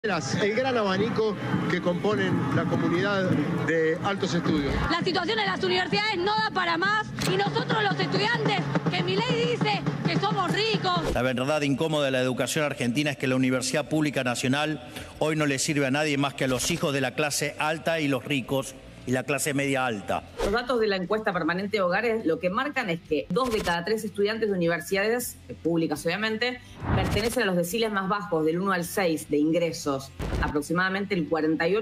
El gran abanico que componen la comunidad de altos estudios. La situación en las universidades no da para más y nosotros los estudiantes, que Milei dice que somos ricos. La verdad incómoda de la educación argentina es que la Universidad Pública Nacional hoy no le sirve a nadie más que a los hijos de la clase alta y los ricos y la clase media alta. Los datos de la encuesta permanente de hogares lo que marcan es que 2 de cada 3 estudiantes de universidades públicas, obviamente, pertenecen a los deciles más bajos, del 1 al 6 de ingresos. Aproximadamente el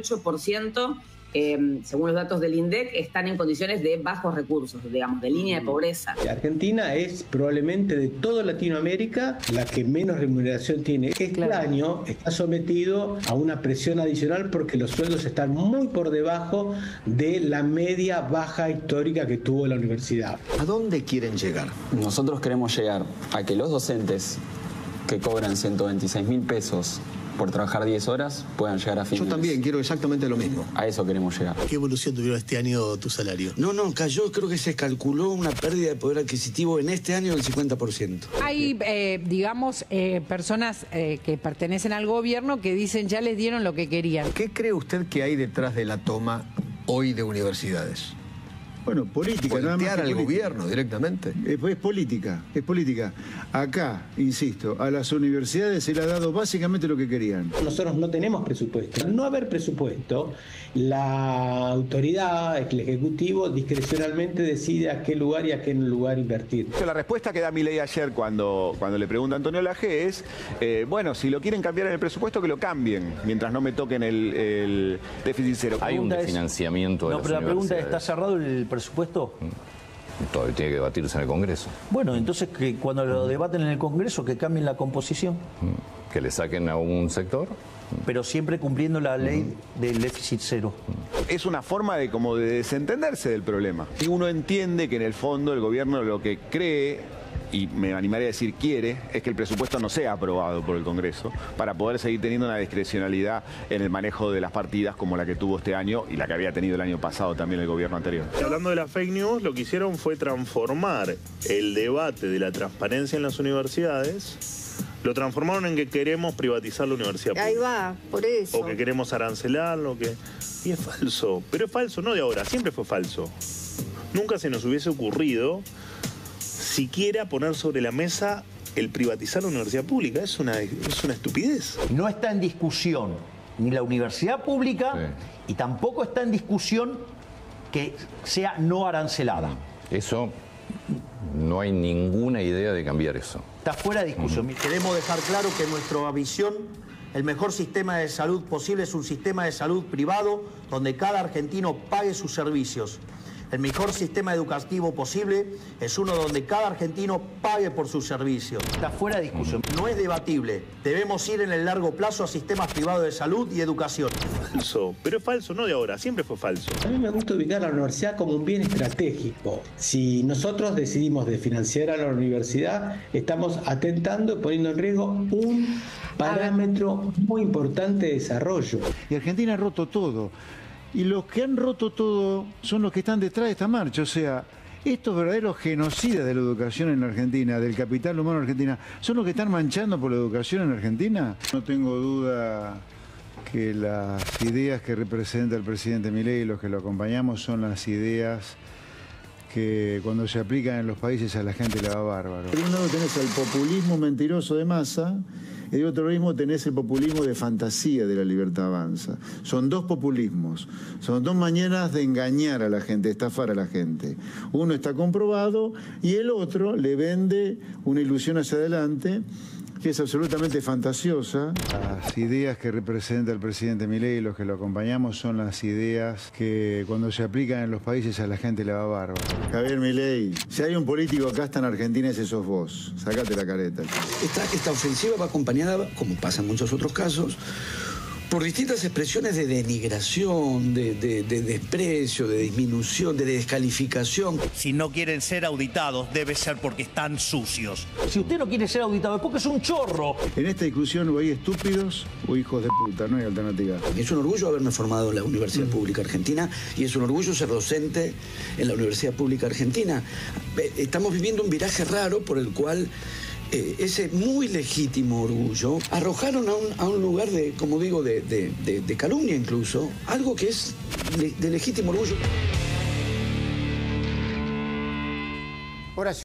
48%, según los datos del INDEC, están en condiciones de bajos recursos, digamos, de línea de pobreza. Argentina es probablemente de toda Latinoamérica la que menos remuneración tiene. Este año está sometido a una presión adicional porque los sueldos están muy por debajo de la media baja histórica que tuvo la universidad. ¿A dónde quieren llegar? Nosotros queremos llegar a que los docentes que cobran 126.000 pesos por trabajar 10 horas puedan llegar a fin de mes. Yo también quiero exactamente lo mismo. A eso queremos llegar. ¿Qué evolución tuvieron este año tu salario? No, cayó, creo que se calculó una pérdida de poder adquisitivo en este año del 50%. Hay, digamos, personas que pertenecen al gobierno que dicen ya les dieron lo que querían. ¿Qué cree usted que hay detrás de la toma hoy de universidades? Bueno, política. ¿Voltear al gobierno directamente? Es política, es política. Acá, insisto, a las universidades se le ha dado básicamente lo que querían. Nosotros no tenemos presupuesto. Al no haber presupuesto, la autoridad, el Ejecutivo, discrecionalmente decide a qué lugar y a qué lugar invertir. La respuesta que da Milei ayer cuando le pregunta a Antonio Laje es, bueno, si lo quieren cambiar en el presupuesto, que lo cambien, mientras no me toquen el déficit cero. Hay un desfinanciamiento de las universidades. No, pero la pregunta es, ¿está cerrado el presupuesto? Todavía tiene que debatirse en el Congreso. Bueno, entonces que cuando lo debaten en el Congreso, que cambien la composición. Que le saquen a un sector. Pero siempre cumpliendo la ley del déficit cero. Es una forma de como de desentenderse del problema. Y uno entiende que en el fondo el gobierno lo que cree, y me animaría a decir quiere, es que el presupuesto no sea aprobado por el Congreso para poder seguir teniendo una discrecionalidad en el manejo de las partidas como la que tuvo este año y la que había tenido el año pasado también el gobierno anterior. Hablando de las fake news, lo que hicieron fue transformar el debate de la transparencia en las universidades, lo transformaron en que queremos privatizar la universidad pública. Ahí va, por eso. O que queremos arancelarlo, y es falso. Pero es falso no de ahora, siempre fue falso. Nunca se nos hubiese ocurrido siquiera poner sobre la mesa el privatizar la universidad pública. Es una estupidez. No está en discusión ni la universidad pública y tampoco está en discusión que sea no arancelada. Eso, no hay ninguna idea de cambiar eso. Está fuera de discusión. Queremos dejar claro que nuestra visión, el mejor sistema de salud posible es un sistema de salud privado donde cada argentino pague sus servicios. El mejor sistema educativo posible es uno donde cada argentino pague por sus servicios. Está fuera de discusión. No es debatible. Debemos ir en el largo plazo a sistemas privados de salud y educación. Falso, pero es falso no de ahora, siempre fue falso. A mí me gusta ubicar a la universidad como un bien estratégico. Si nosotros decidimos financiar a la universidad, estamos atentando y poniendo en riesgo un parámetro muy importante de desarrollo. Y Argentina ha roto todo. Y los que han roto todo son los que están detrás de esta marcha. O sea, estos verdaderos genocidas de la educación en la Argentina, del capital humano en Argentina, son los que están manchando por la educación en Argentina. No tengo duda que las ideas que representa el presidente Milei y los que lo acompañamos son las ideas que cuando se aplican en los países a la gente le va bárbaro. Por un lado tenés el populismo mentiroso de masa, y de otro lado tenés el populismo de fantasía de La Libertad Avanza. Son dos populismos, son dos maneras de engañar a la gente, de estafar a la gente. Uno está comprobado y el otro le vende una ilusión hacia adelante que es absolutamente fantasiosa. Las ideas que representa el presidente Milei y los que lo acompañamos son las ideas que cuando se aplican en los países a la gente le va bárbaro. Javier Milei, si hay un político acá hasta en Argentina, ese sos vos. Sácate la careta. Esta ofensiva va acompañada, como pasa en muchos otros casos, por distintas expresiones de denigración, de desprecio, de disminución, de descalificación. Si no quieren ser auditados, debe ser porque están sucios. Si usted no quiere ser auditado es porque es un chorro. En esta discusión o hay estúpidos o hijos de puta, no hay alternativa. Es un orgullo haberme formado en la Universidad Pública Argentina y es un orgullo ser docente en la Universidad Pública Argentina. Estamos viviendo un viraje raro por el cual ese muy legítimo orgullo, arrojaron a un lugar de, como digo, de calumnia incluso, algo que es de legítimo orgullo. Horacio.